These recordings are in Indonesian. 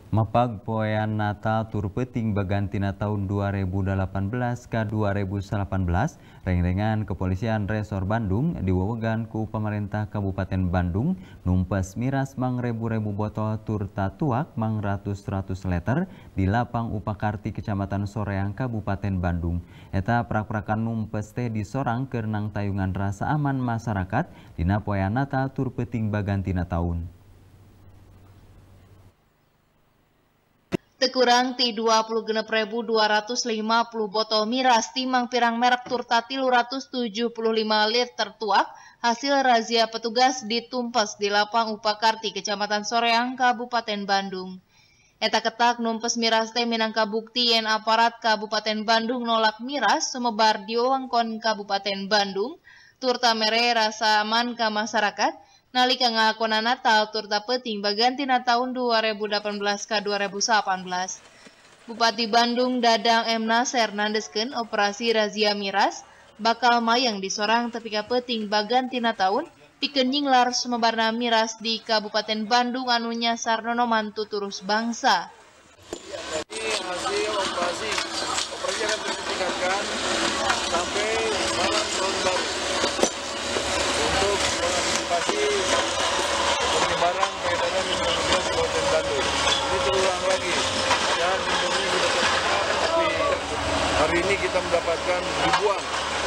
Mapag poean Natal tur peting bagantina tahun 2018 ke 2018, reng-rengan kepolisian Resor Bandung diwewegan ku pemerintah Kabupaten Bandung numpes miras mang rebu-rebu botol tur tatuak mang ratus liter di lapang Upakarti Kecamatan Soreang Kabupaten Bandung. Eta prak-prakan numpes teh disorang kerenang tayungan rasa aman masyarakat dina poean Natal tur peting bagantina tahun. Tekurang ti 26.250 botol miras timang pirang merek turta 375 liter tuak hasil razia petugas ditumpas di lapang Upakarti Kecamatan Soreang Kabupaten Bandung. Eta ketak numpes miras teh minangka bukti yen aparat Kabupaten Bandung nolak miras sumebar di wewengkon Kabupaten Bandung turta mere rasa aman ka masyarakat nalika ngalakonan Natal turta peting bagantina tahun 2018 ke 2018. Bupati Bandung Dadang M. Nasir nandeskeun operasi razia miras bakal mayang disorang tepi ka peting bagantina tahun pikeun nyinglar sumebarna miras di Kabupaten Bandung anu nyasar nonoman tuturus bangsa. Jadi hasil operasi akan ditingkatkan sampai malam tahun baru untuk mengantisipasi penyebaran peredaran minuman keras di Kabupaten Bandung. Ini terulang lagi dan ini sudah terkenal, tapi hari ini kita mendapatkan ribuan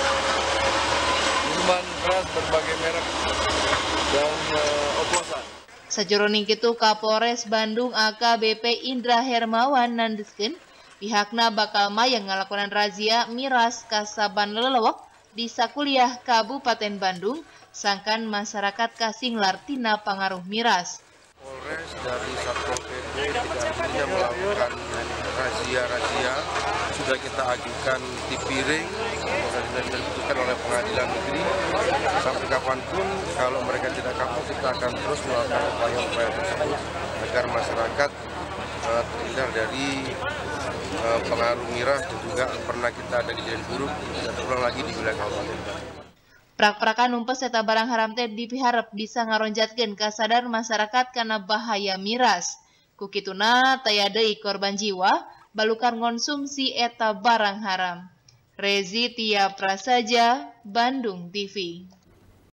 minuman keras berbagai merek dan oplosan. Sajroning kitu Kapolres Bandung AKBP Indra Hermawan nandeskeun pihakna bakal mayang ngalakonan razia miras ka saban lelewek di sakuliah Kabupaten Bandung sangkan masyarakat kasinglar tina pangaruh miras. Polres dari Satpol PP tidak hanya melakukan razia sudah kita ajukan di piring dan diputuskan oleh pengadilan negeri sampai kapanpun kalau mereka tidak kapok kita akan terus melakukan upaya-upaya tersebut agar masyarakat terhindar dari pengaruh miras dan juga pernah kita ada kejadian buruk dan terulang lagi di wilayah Kabupaten Bandung. Prak-prakan numpes eta barang haram teh dipiharep bisa ngaronjatkeun kasadaran masyarakat kana bahaya miras. Ku kituna taya deui korban jiwa balukan konsumsi eta barang haram. Rezi Tia Prasaja, Bandung TV.